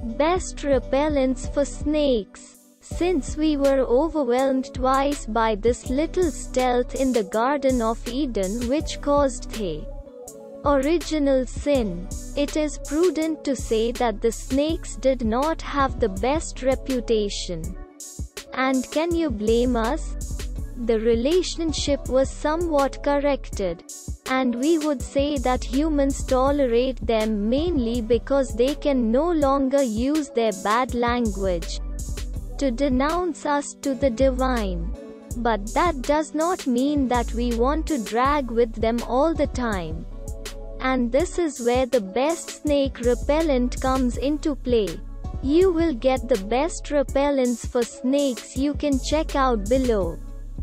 Best repellents for snakes. Since we were overwhelmed twice by this little stealth in the Garden of Eden which caused the original sin, it is prudent to say that the snakes did not have the best reputation. And can you blame us? The relationship was somewhat corrected. And we would say that humans tolerate them mainly because they can no longer use their bad language to denounce us to the divine. But that does not mean that we want to drag with them all the time. And this is where the best snake repellent comes into play. You will get the best repellents for snakes you can check out below.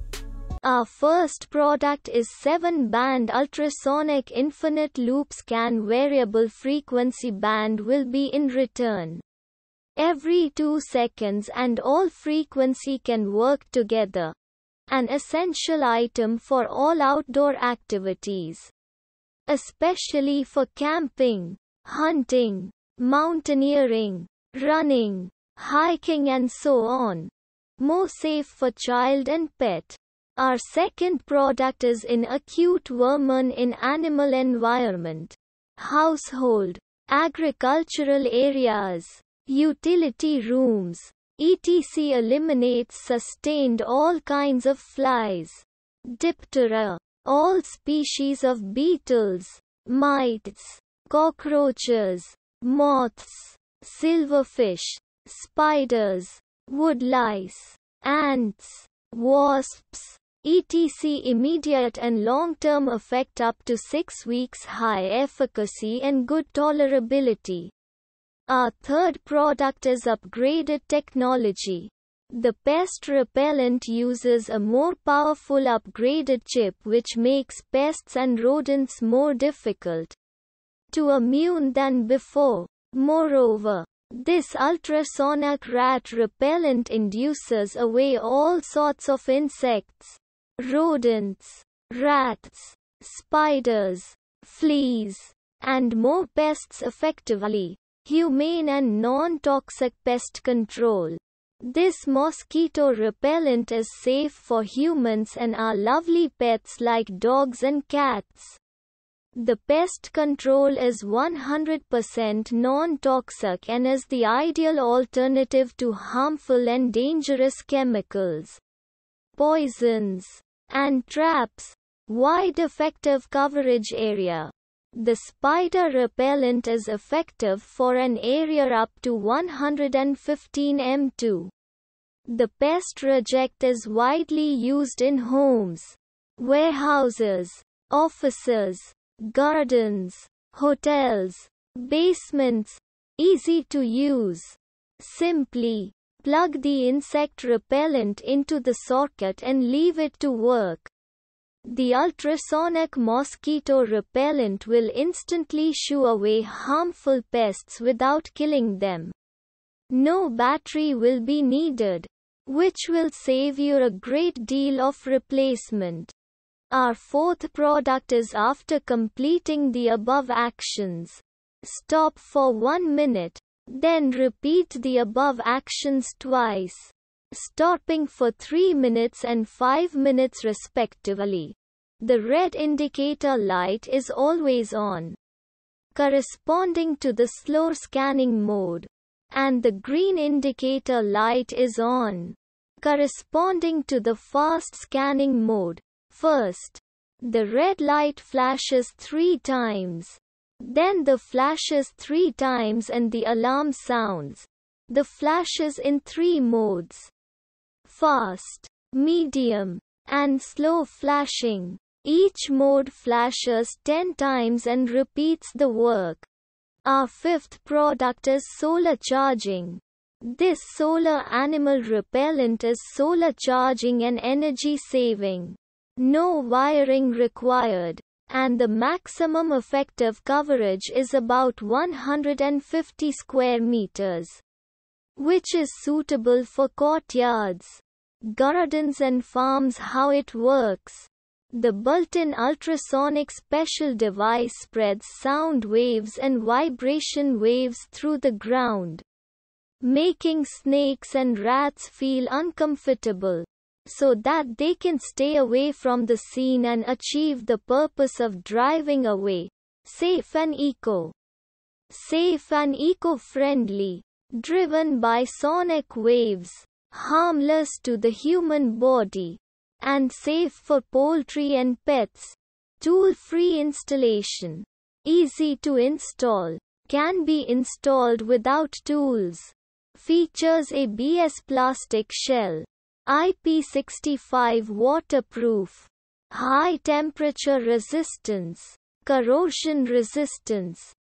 Our first product is 7-band ultrasonic infinite loop scan. Variable frequency band will be in return every 2 seconds and all frequency can work together. An essential item for all outdoor activities, especially for camping, hunting, mountaineering, running, hiking and so on. More safe for child and pet. Our second product is in acute vermin in animal environment, household, agricultural areas, utility rooms, etc. Eliminates sustained all kinds of flies, diptera, all species of beetles, mites, cockroaches, moths, silverfish, spiders, woodlice, ants, wasps, etc. Immediate and long-term effect up to 6 weeks. High efficacy and good tolerability. Our third product is upgraded technology. The pest repellent uses a more powerful upgraded chip which makes pests and rodents more difficult to immune than before. Moreover, this ultrasonic rat repellent induces away all sorts of insects, rodents, rats, spiders, fleas, and more pests effectively. Humane and non-toxic pest control. This mosquito repellent is safe for humans and our lovely pets like dogs and cats. The pest control is 100% non-toxic and is the ideal alternative to harmful and dangerous chemicals, poisons, and traps. Wide effective coverage area. The spider repellent is effective for an area up to 115 m2. The pest reject is widely used in homes, warehouses, offices, gardens, hotels, basements. Easy to use. Simply plug the insect repellent into the socket and leave it to work. The ultrasonic mosquito repellent will instantly shoo away harmful pests without killing them. No battery will be needed, which will save you a great deal of replacement. Our fourth product is after completing the above actions, stop for 1 minute, then repeat the above actions twice, stopping for 3 minutes and 5 minutes respectively. The red indicator light is always on, corresponding to the slow scanning mode, and the green indicator light is on, corresponding to the fast scanning mode. First, the red light flashes 3 times. Then the flashes 3 times and the alarm sounds. The flashes in 3 modes: fast, medium, and slow flashing. Each mode flashes 10 times and repeats the work. Our fifth product is solar charging. This solar animal repellent is solar charging and energy saving. No wiring required. And the maximum effective coverage is about 150 square meters, which is suitable for courtyards, gardens and farms. How it works. The built-in ultrasonic special device spreads sound waves and vibration waves through the ground. making snakes and rats feel uncomfortable, so that they can stay away from the scene and achieve the purpose of driving away. Safe and eco-friendly. Driven by sonic waves, harmless to the human body, and safe for poultry and pets. Tool-free installation. Easy to install. Can be installed without tools. Features ABS plastic shell. IP65 waterproof. High temperature resistance. Corrosion resistance.